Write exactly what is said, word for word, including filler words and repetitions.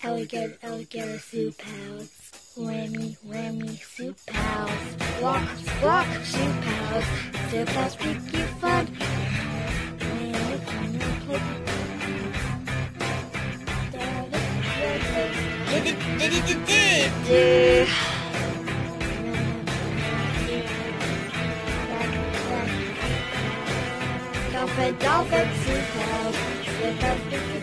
Alligator, alligator, ZooPals. Whammy, whammy, ZooPals. Walk, walk, ZooPals. ZooPals make you fun. Whammy, whammy, click. Do-do-do-do-do. Dolphin, dolphin, ZooPals. ZooPals make you